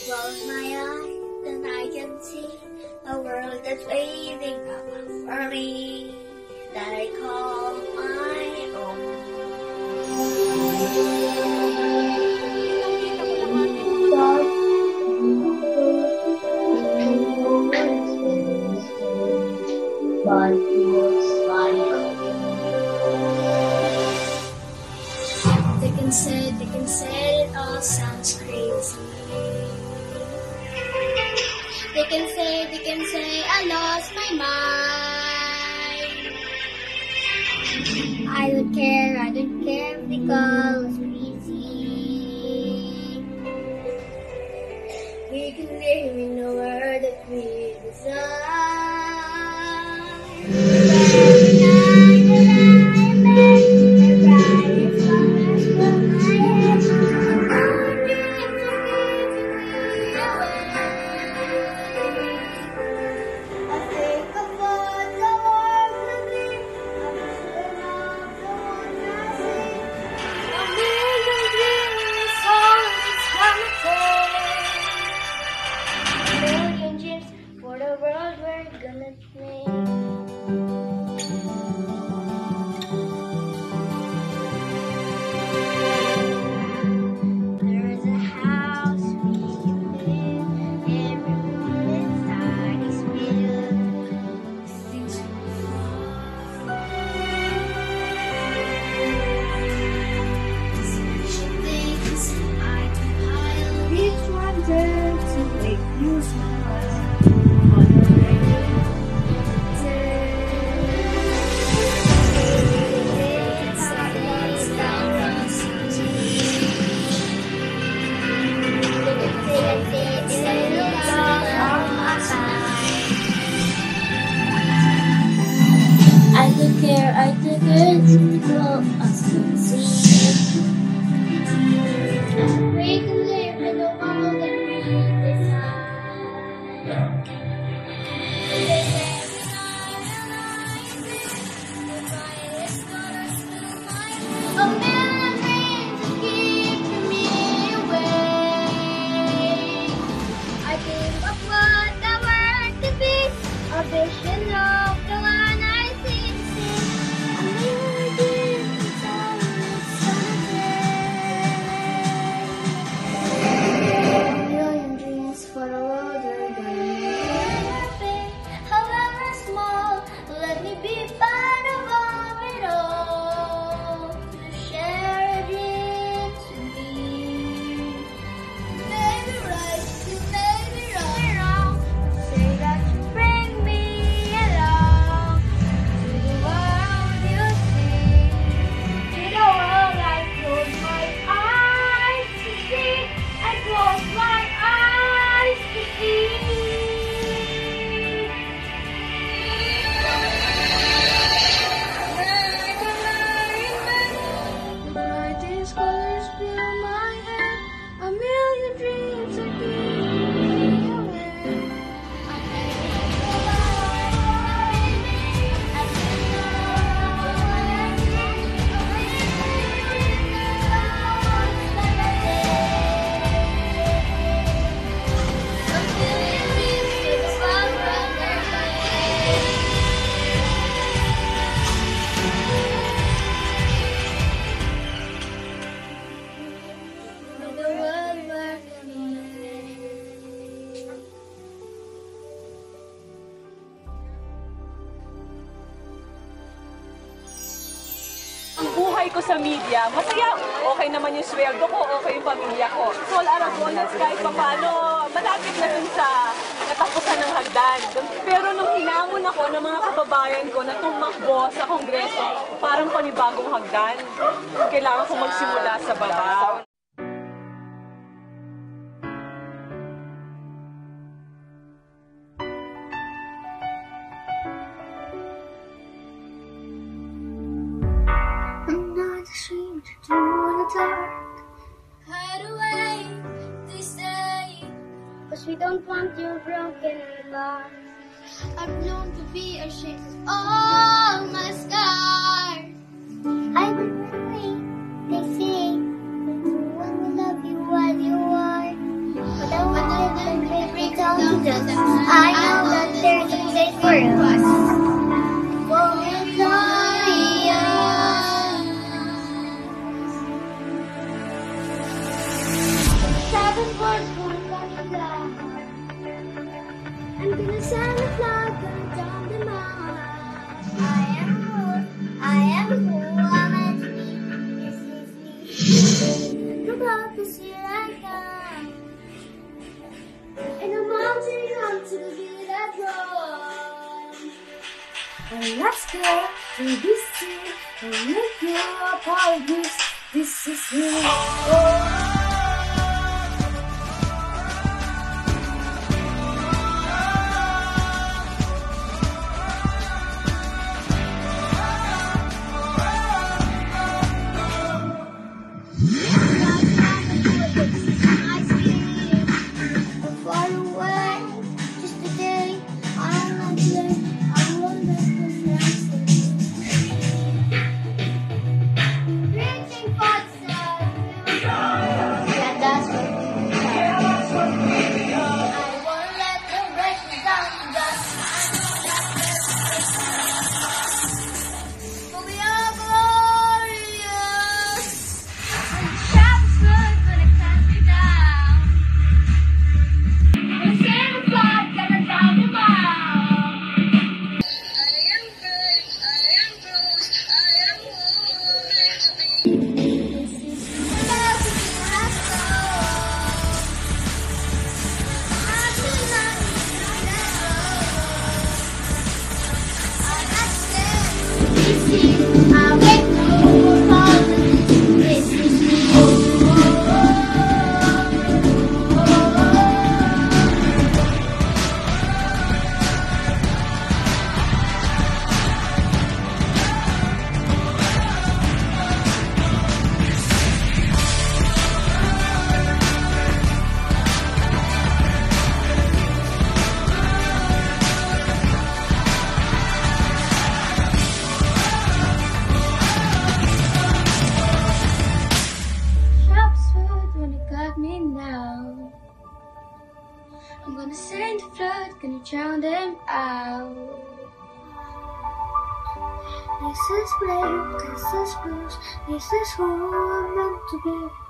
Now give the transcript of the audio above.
Close my eyes and I can see a world that's waiting up for me that I call my own. But feels like they can say it all sounds crazy. They can say I lost my mind. I don't care because we're easy. We can live in the world that we design. For the world we're gonna make. There's a house we can live. Every room inside is filled with things we love. Special things I compile. Each one there to make you smile. I took it so I could see. We can live in the world that we design. They say a million dreams to keep me awake. I think of what I want to be, a vision of the one I see. Ko sa media, masaya. Okay naman yung sweldo ko, okay yung pamilya ko. So, Aragones, kahit pa paano, malapit na dun sa katapusan ng hagdan. Pero nung hinamon ako ng mga kababayan ko na tumakbo sa Kongreso, parang panibagong hagdan. Kailangan ko magsimula sa baba. Hide away, they say, 'cause we don't want you broken heart. I've known to be ashamed of all my scars. Hide away, they say, but no one will love you as you are. But I angels. I know that there's a place for us. For Victoria. Seven words for Canada. I'm gonna send a flag down the mountain. I am who I'm meant to be. This is me. Look up to see right now. And I'm mounting on to the beat of drum. And let's go to this city and make your apologies. This is me. Oh. I'm gonna send the flood, gonna drown them out. This is brave, this is bruised, this is who I'm meant to be.